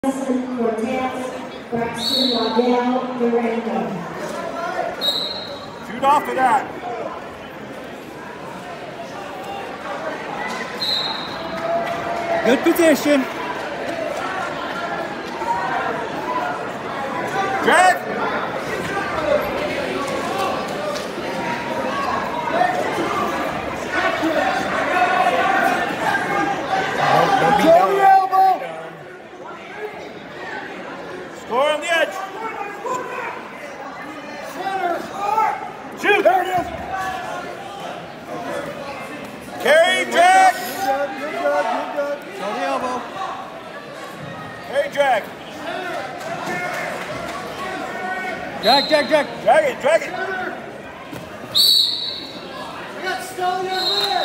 Shoot off of that. Good position. Drag. Don't be elbow. Score on the edge. Shoot. There it is. Carry, drag. You're good. Show the elbow. Carry, drag. Drag. Drag it. You got still in your rear.